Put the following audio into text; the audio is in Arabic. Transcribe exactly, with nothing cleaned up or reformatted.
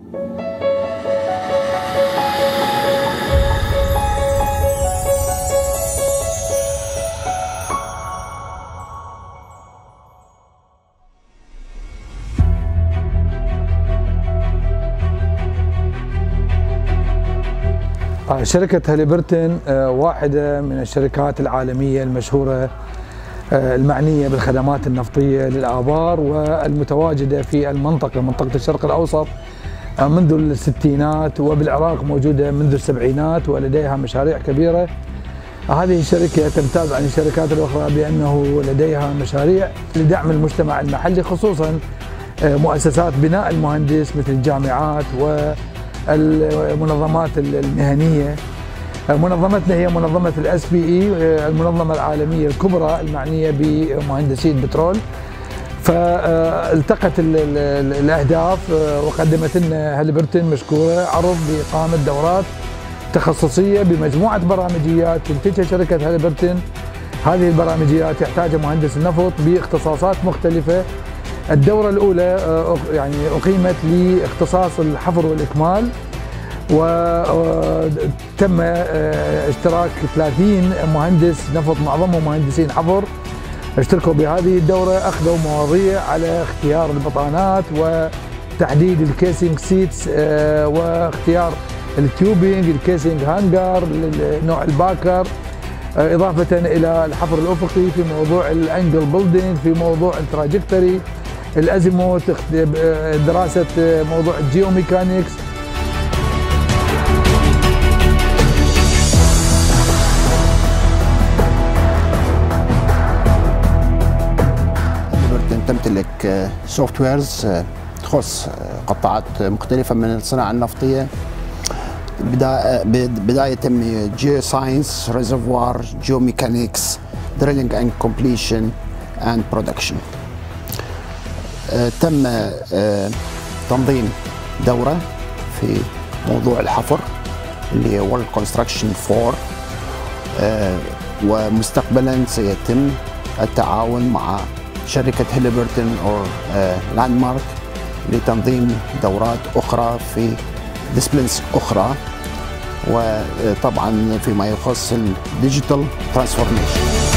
شركة هاليبرتون واحدة من الشركات العالمية المشهورة المعنية بالخدمات النفطية للآبار والمتواجدة في المنطقة منطقة الشرق الأوسط منذ الستينات، وبالعراق موجودة منذ السبعينات ولديها مشاريع كبيرة. هذه الشركة تمتاز عن الشركات الأخرى بأنه لديها مشاريع لدعم المجتمع المحلي، خصوصا مؤسسات بناء المهندس مثل الجامعات والمنظمات المهنية. منظمتنا هي منظمة الاس بي اي، المنظمة العالمية الكبرى المعنية بمهندسي البترول. فالتقت الأهداف وقدمت لنا هاليبرتون مشكورة عرض بإقامة دورات تخصصية بمجموعة برامجيات تنتجها شركة هاليبرتون. هذه البرامجيات يحتاجها مهندس النفط باختصاصات مختلفة. الدورة الأولى يعني أقيمت لاختصاص الحفر والإكمال، وتم اشتراك ثلاثين مهندس نفط معظمهم مهندسين حفر اشتركوا بهذه الدورة. أخذوا مواضيع على اختيار البطانات وتحديد الكيسنج سيتس واختيار التيوبينج، الكيسنج هانجر، نوع الباكر، إضافة إلى الحفر الأفقي، في موضوع الأنجل بيلدينج، في موضوع التراجكتوري، الأزيموت، دراسة موضوع الجيوميكانيكس. هاليبرتون تمتلك سوفت ويرز تخص قطاعات مختلفة من الصناعة النفطية، بداية من جيو ساينس، ريزرفوار، جيوميكانيكس، دريلينج اند كومبليشن اند برودكشن. تم تنظيم دورة في موضوع الحفر اللي هي World Construction فور، ومستقبلا سيتم التعاون مع شركة هاليبرتون أو لاندمارك لتنظيم دورات أخرى في ديسبلينز أخرى، وطبعا فيما يخص الديجيتال ترانسفورميشن.